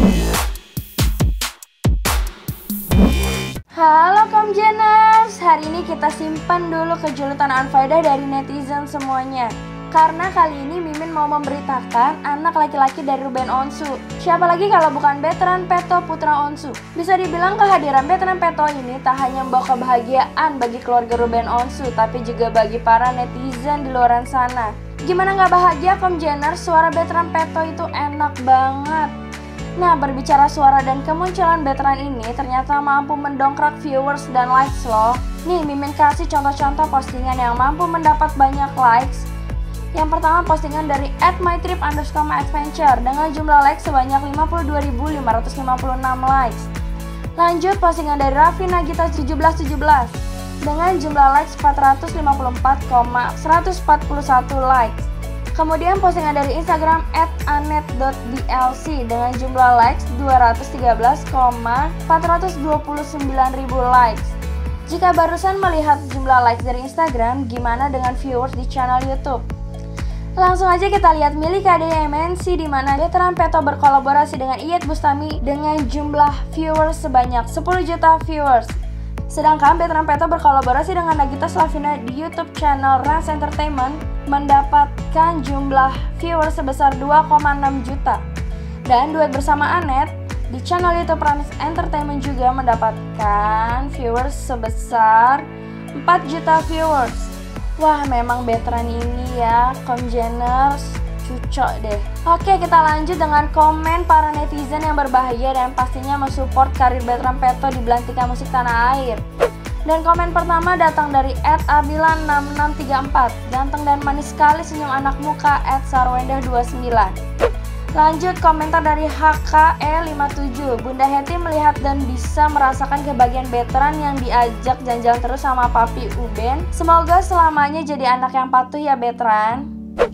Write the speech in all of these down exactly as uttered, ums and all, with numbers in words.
Halo Komjeners, hari ini kita simpan dulu kejulitan unfaedah dari netizen semuanya. Karena kali ini Mimin mau memberitakan anak laki-laki dari Ruben Onsu. Siapa lagi kalau bukan Bertrand Peto putra Onsu. Bisa dibilang kehadiran Bertrand Peto ini tak hanya membawa kebahagiaan bagi keluarga Ruben Onsu, tapi juga bagi para netizen di luar sana. Gimana nggak bahagia Komjeners, suara Bertrand Peto itu enak banget. Nah, berbicara suara dan kemunculan Bertrand ini ternyata mampu mendongkrak viewers dan likes loh. Nih, Mimin kasih contoh-contoh postingan yang mampu mendapat banyak likes. Yang pertama postingan dari at mytrip underscore myadventure dengan jumlah likes sebanyak lima puluh dua ribu lima ratus lima puluh enam likes. Lanjut postingan dari Raffi Nagita tujuh belas tujuh belas dengan jumlah likes empat ratus lima puluh empat ribu seratus empat puluh satu likes. Kemudian postingan dari Instagram at anet dot d l c dengan jumlah likes dua ratus tiga belas ribu empat ratus dua puluh sembilan ribu likes. Jika barusan melihat jumlah likes dari Instagram, gimana dengan viewers di channel YouTube? Langsung aja kita lihat milik K D M N C di mana Bertrand Peto berkolaborasi dengan Iyeth Bustami dengan jumlah viewers sebanyak sepuluh juta viewers. Sedangkan Bertrand Peto berkolaborasi dengan Nagita Slavina di YouTube channel Rans Entertainment mendapatkan jumlah viewers sebesar dua koma enam juta. Dan duet bersama Anet di channel YouTube Rans Entertainment juga mendapatkan viewers sebesar empat juta viewers. Wah, memang Bertrand ini ya, Komjeners, cucok deh. Oke, kita lanjut dengan komen para netizen yang berbahagia dan pastinya mensupport karir Bertrand Peto di belantika musik tanah air. Dan komen pertama datang dari at ardilan enam enam tiga empat. Ganteng dan manis sekali senyum anak muka at sarwendah dua puluh sembilan. Lanjut komentar dari H K E lima tujuh. Bunda Hetty melihat dan bisa merasakan kebahagiaan Bertrand yang diajak jalan-jalan terus sama Papi Uben. Semoga selamanya jadi anak yang patuh ya Bertrand.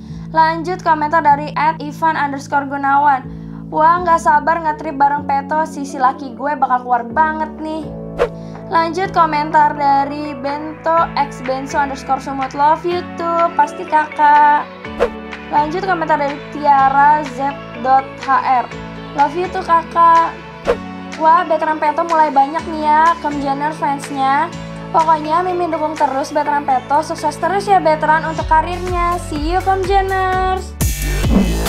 Lanjut komentar dari at ivan underscore gunawan. Wah, nggak sabar nge-trip bareng Peto, sisi laki gue bakal keluar banget nih. Lanjut komentar dari bento x benso underscore sumut. Love you too, pasti kakak. Lanjut komentar dari tiara z dot h r. Love you too kakak. Wah, Bertrand Peto mulai banyak nih ya Komjeners fansnya. Pokoknya Mimin dukung terus Bertrand Peto. Sukses terus ya Bertrand untuk karirnya. See you Komjeners.